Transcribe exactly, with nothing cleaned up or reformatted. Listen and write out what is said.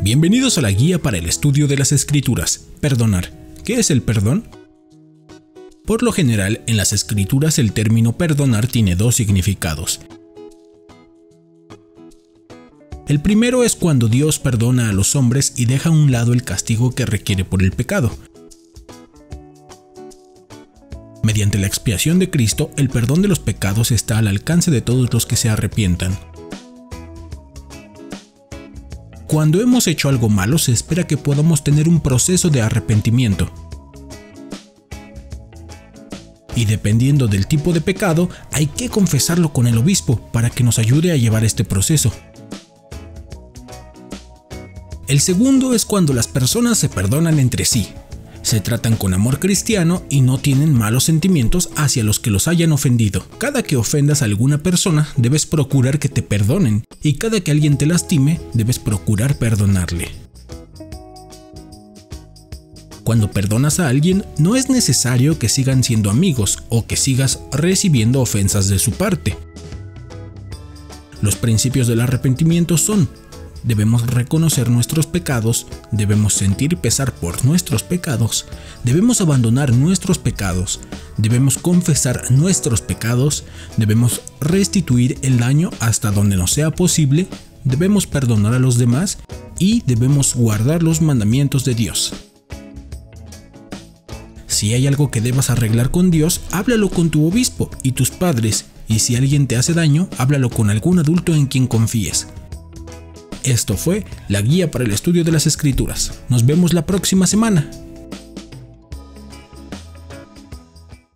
Bienvenidos a la guía para el estudio de las Escrituras. Perdonar. ¿Qué es el perdón? Por lo general, en las Escrituras el término perdonar tiene dos significados. El primero es cuando Dios perdona a los hombres y deja a un lado el castigo que requiere por el pecado. Mediante la expiación de Cristo, el perdón de los pecados está al alcance de todos los que se arrepientan. Cuando hemos hecho algo malo, se espera que podamos tener un proceso de arrepentimiento. Y dependiendo del tipo de pecado, hay que confesarlo con el obispo para que nos ayude a llevar este proceso. El segundo es cuando las personas se perdonan entre sí, se tratan con amor cristiano y no tienen malos sentimientos hacia los que los hayan ofendido. Cada que ofendas a alguna persona, debes procurar que te perdonen, y cada que alguien te lastime, debes procurar perdonarle. Cuando perdonas a alguien, no es necesario que sigan siendo amigos o que sigas recibiendo ofensas de su parte. Los principios del arrepentimiento son: debemos reconocer nuestros pecados, debemos sentir pesar por nuestros pecados, debemos abandonar nuestros pecados, debemos confesar nuestros pecados, debemos restituir el daño hasta donde nos sea posible, debemos perdonar a los demás y debemos guardar los mandamientos de Dios. Si hay algo que debas arreglar con Dios, háblalo con tu obispo y tus padres, y si alguien te hace daño, háblalo con algún adulto en quien confíes. Esto fue la guía para el estudio de las Escrituras. Nos vemos la próxima semana.